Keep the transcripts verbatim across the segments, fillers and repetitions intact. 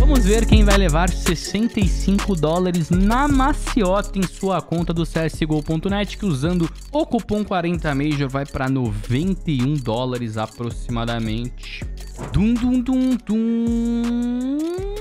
Vamos ver quem vai levar sessenta e cinco dólares na maciota em sua conta do C S G O ponto net, que usando o cupom quarenta Major vai para noventa e um dólares aproximadamente. Dum, dum, dum, dum.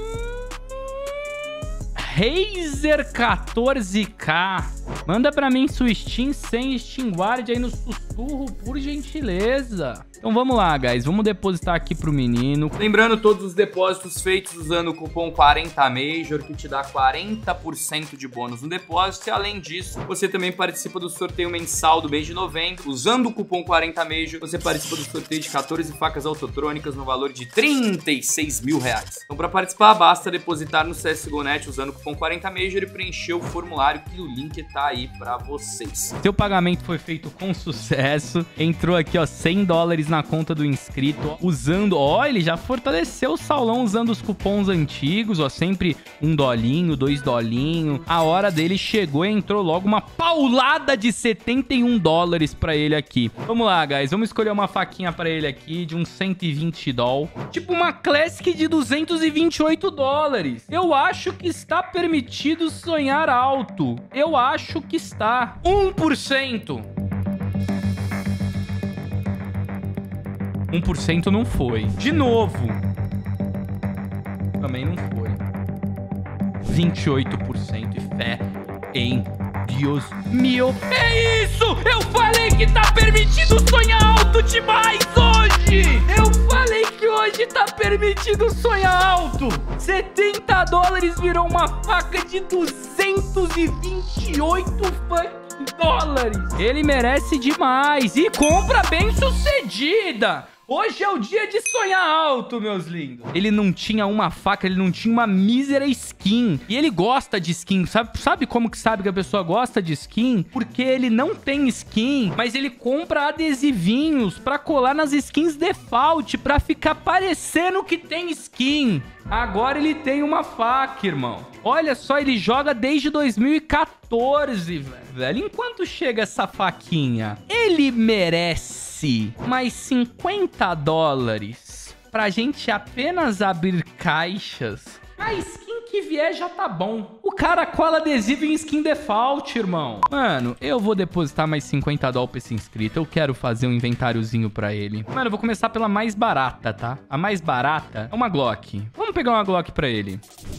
Razer quatorze K. Manda pra mim sua Steam sem Steam Guard aí no sussurro, por gentileza. Então vamos lá, guys. Vamos depositar aqui pro menino. Lembrando, todos os depósitos feitos usando o cupom quarenta Major, que te dá quarenta por cento de bônus no depósito. E além disso, você também participa do sorteio mensal do mês de novembro. Usando o cupom quarenta Major, você participa do sorteio de quatorze facas autotrônicas no valor de trinta e seis mil reais. Então, para participar, basta depositar no C S G O ponto net usando o cupom quarenta Major e preencher o formulário, que o link tá aí para vocês. Seu pagamento foi feito com sucesso. Entrou aqui, ó, cem dólares na conta do inscrito, ó, usando, ó, ele já fortaleceu o Saulão usando os cupons antigos, ó, sempre um dolinho, dois dolinho. A hora dele chegou e entrou logo uma paulada de setenta e um dólares pra ele aqui. Vamos lá, guys, vamos escolher uma faquinha pra ele aqui de uns cento e vinte dólares. Tipo uma Classic de duzentos e vinte e oito dólares. Eu acho que está permitido sonhar alto. Eu acho que está. um por cento. um por cento não foi. De novo. Também não foi. vinte e oito por cento. E fé em Deus meu. É isso! Eu falei que tá permitido sonhar alto demais hoje! Eu falei que hoje tá permitido sonhar alto! setenta dólares virou uma faca de duzentos e vinte e oito fucking dólares! Ele merece demais! E compra bem sucedida! Hoje é o dia de sonhar alto, meus lindos. Ele não tinha uma faca, ele não tinha uma mísera skin. E ele gosta de skin. Sabe, sabe como que sabe que a pessoa gosta de skin? Porque ele não tem skin, mas ele compra adesivinhos pra colar nas skins default, pra ficar parecendo que tem skin. Agora ele tem uma faca, irmão. Olha só, ele joga desde dois mil e quatorze, velho. Enquanto chega essa faquinha, ele merece mais cinquenta dólares pra gente apenas abrir caixas. A skin que vier já tá bom. O cara cola adesivo em skin default, irmão. Mano, eu vou depositar mais cinquenta dólares pra esse inscrito. Eu quero fazer um inventáriozinho pra ele. Mano, eu vou começar pela mais barata, tá? A mais barata é uma Glock. Vamos pegar uma Glock pra ele.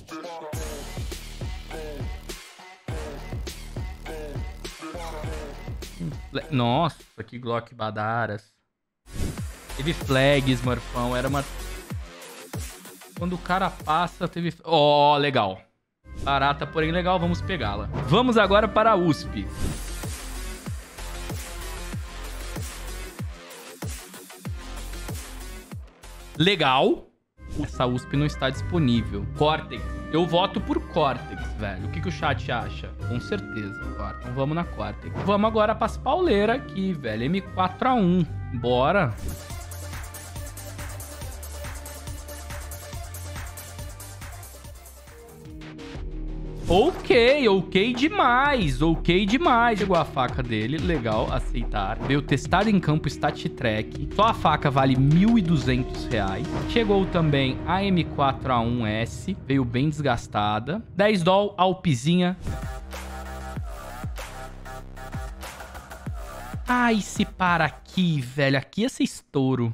Nossa, que Glock badaras. Teve flag, Smurfão. Era uma... Quando o cara passa, teve... Ó, oh, legal. Barata, porém legal. Vamos pegá-la. Vamos agora para a U S P. Legal. Essa U S P não está disponível. Cortex. Eu voto por Cortex, velho. O que, que o chat acha? Com certeza. Então vamos na Cortex. Vamos agora para as pauleiras aqui, velho. M quatro A um. Bora. Ok, ok demais, ok demais. Chegou a faca dele, legal, aceitar. Veio testado em campo Stat Track. Só a faca vale mil e duzentos reais. Chegou também a M quatro A um S, veio bem desgastada. dez dólares, Alpizinha. Ai, se para aqui, velho. Aqui esse estouro.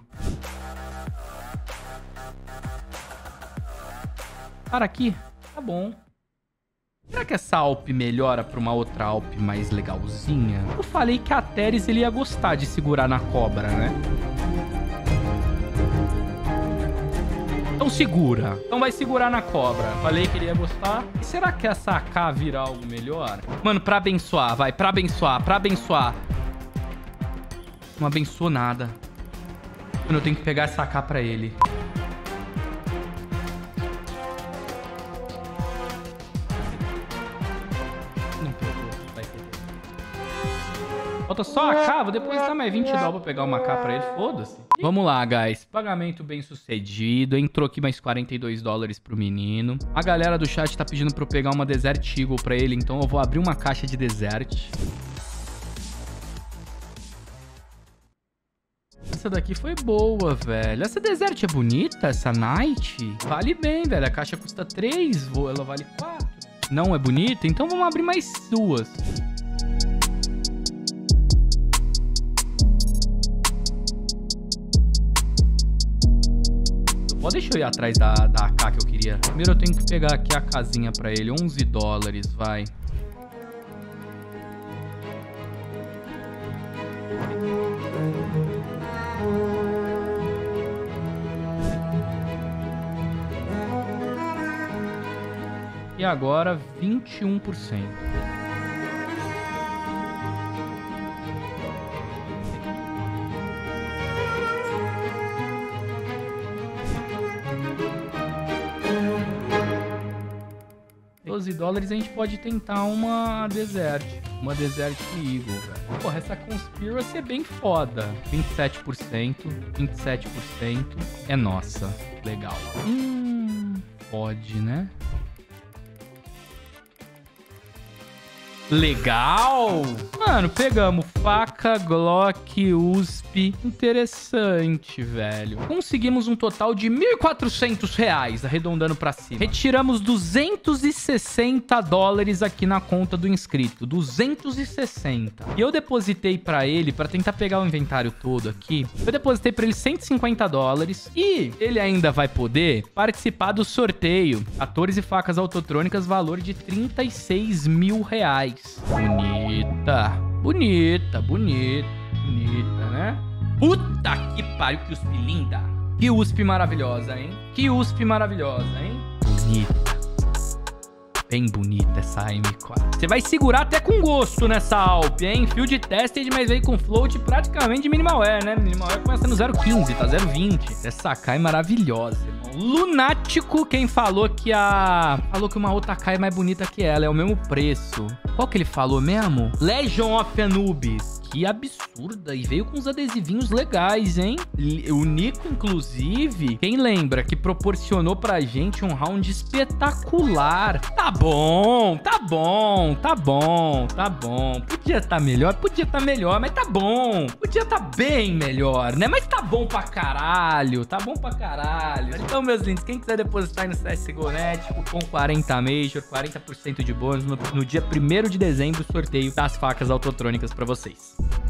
Para aqui, tá bom. Será que essa Alp melhora pra uma outra Alp mais legalzinha? Eu falei que a Teres ele ia gostar de segurar na cobra, né? Então segura. Então vai segurar na cobra. Falei que ele ia gostar. E será que essa A K vira algo melhor? Mano, pra abençoar, vai. Pra abençoar, pra abençoar. Não abençoou nada. Mano, eu tenho que pegar essa A K pra ele. Falta só a K, vou depositar mais vinte dólares pra pegar uma K pra ele, foda-se. Vamos lá, guys. Pagamento bem sucedido. Entrou aqui mais quarenta e dois dólares pro menino. A galera do chat tá pedindo pra eu pegar uma Desert Eagle pra ele, então eu vou abrir uma caixa de Desert. essa daqui foi boa, velho. Essa Desert é bonita, essa Night. Vale bem, velho. A caixa custa três, ela vale quatro. Não é bonita? Então vamos abrir mais duas. Ó, deixa eu ir atrás da, da A K que eu queria. Primeiro eu tenho que pegar aqui a casinha pra ele. onze dólares, vai. E agora vinte e um por cento. doze dólares a gente pode tentar uma Desert. Uma Desert Eagle, velho. Porra, essa Conspiracy é bem foda. vinte e sete por cento. vinte e sete por cento. É nossa. Legal. Hum, pode, né? Legal! Mano, pegamos faca, Glock, U S P. Interessante, velho. Conseguimos um total de mil e quatrocentos reais, arredondando pra cima. Retiramos duzentos e sessenta dólares aqui na conta do inscrito. duzentos e sessenta. E eu depositei pra ele, pra tentar pegar o inventário todo aqui, eu depositei pra ele cento e cinquenta dólares. E ele ainda vai poder participar do sorteio. quatorze facas autotrônicas, valor de trinta e seis mil reais. Bonita, bonita, bonita, bonita, né? Puta que pariu, que U S P linda. Que U S P maravilhosa, hein? Que U S P maravilhosa, hein? Bonita. Bem bonita essa M quatro. Você vai segurar até com gosto nessa Alp, hein? Field tested, mas veio com float praticamente de minimalware, né? Minimalware começa no zero vírgula quinze, tá zero vírgula vinte. Essa A K é maravilhosa, irmão. Lunático, quem falou que a... Falou que uma outra A K é mais bonita que ela. É o mesmo preço. Qual que ele falou mesmo? Legion of Anubis. Que absurda. E veio com uns adesivinhos legais, hein? O Nico, inclusive, quem lembra que proporcionou pra gente um round espetacular. Tá bom, tá bom, tá bom, tá bom. Podia tá melhor, podia tá melhor, mas tá bom. Podia tá bem melhor, né? Mas tá bom pra caralho, tá bom pra caralho. Então, meus lindos, quem quiser depositar no C S G O Net, cupom quarenta Major, quarenta por cento de bônus no, no dia primeiro de dezembro, sorteio das facas autotrônicas pra vocês.